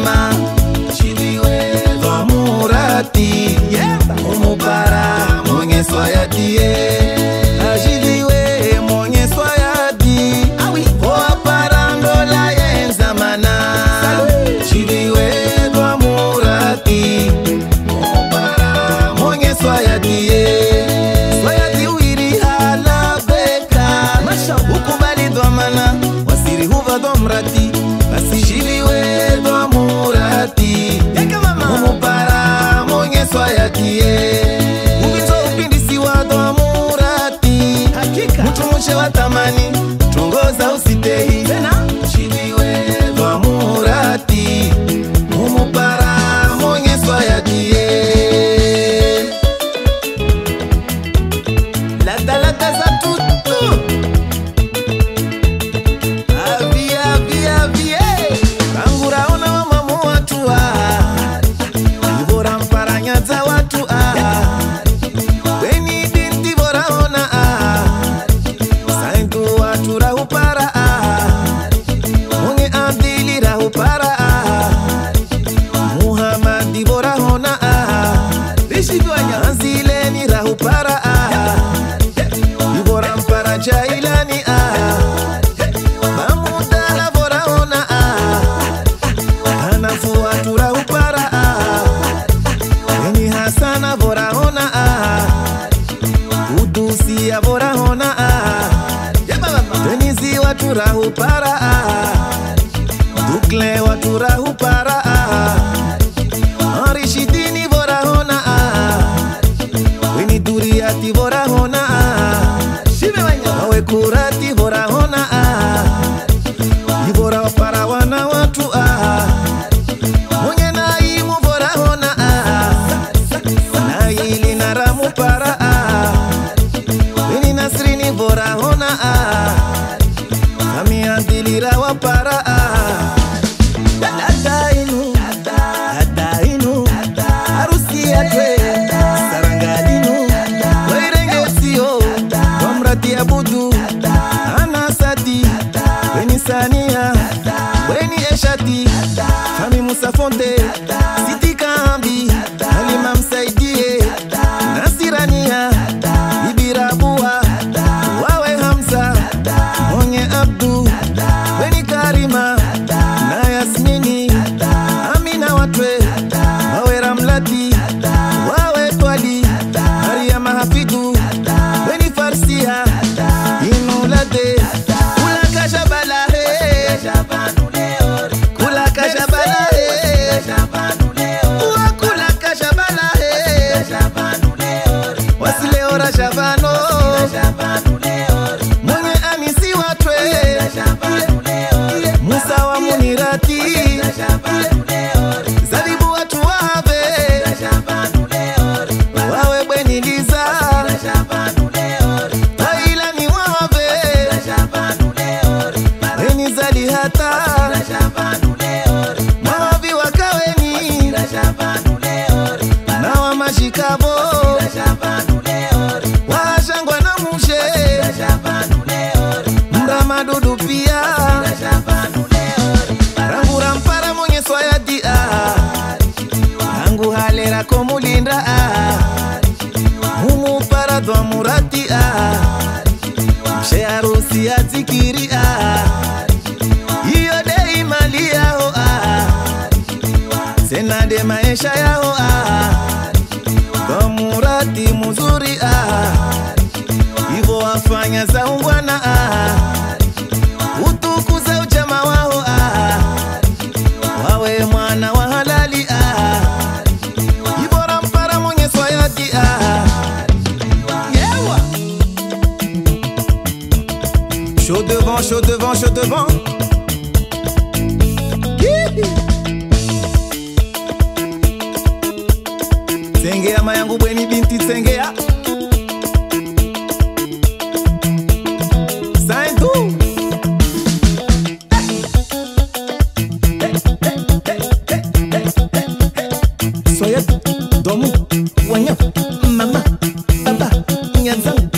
mama Chiliwe Dwa Murati Umupara Mwenye Swayadie Chiliwe Mwenye Swayadi Oa parangola yenzamana Chiliwe Dwa Murati Umupara Mwenye Swayadie Swayadi uiri hala beka Ukubali Dwa mana Wasiri huva Dwa Murati Basi Chiliwe Dwa Murati Umupara Mwenye Swayadie Ubizo upindisi wa Dwa Murati Mutumuche wa tamani Tungoza usitehi Chiliwe Dwa Murati Umupara Mwenye Swayadie Lata lata za tutu Kangura ona wa mamu watu Ibora mparanya za watu Weni binti bora ona Sainku watu rahupara Munge abdili rahupara Muhammadi bora ona Anzileni rahupara Ibora mpara jailani Mamudala bora ona Hanafu watu rahupara Weni hasana bora ona Udusia bora ona Tenizi watu rahupara Dukle watu rahupara Arishidini bora ona Weni duriati bora ona Mawe kurati bora ona Ibora wapara wana watu Mwenye naimu bora ona Naili naramu para Weni nasrini bora ona Kami andilira wapara Adainu Harusi atwe Sarangalinu Wairenge usio Wamrati abudu Anasati Weni sania Weni eshati Fami Musafonte Siti Kambi Halima msaidie Nasirania Ibirabua Wawe Hamza Mwenye Abdu Weni Karima Na Yasmini Amina watwe Wawe Ramlati Wawe Twali Mariama Hafidu Weni Farsia Inulade Kula kashabala Kula kashabala Kula kashabala Wasileora Shabano Mwenye Anisi watwe Musa wa Munirati Zalibu watu wabe Wawe Bweniliza Taila ni wabe Weni zali hata Mawabi wakaweni Na wa mashikabo Washangwa na mushe Mramadudu pia Rangura mpara mwenye Swayadi Angu halera komulinda Mumu para Dwa Murati Mshe harusi azikiri Iyo de imali yao Sena de maisha yao Dwa Murati muzuri Ivo wafanya za ungwana Utukuza uchama wao Wawe mwana wa halali Ibora mpara mwenye Swayadi Yewa Chaud devant, chaud devant, chaud devant Sengea mayangu bweni binti sengea Saintu Swayadi Domu Wanya Mama Baba Nyanzang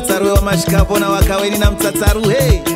mtsatsaru wa mashikapo na wakaweni na mtsatsaru hey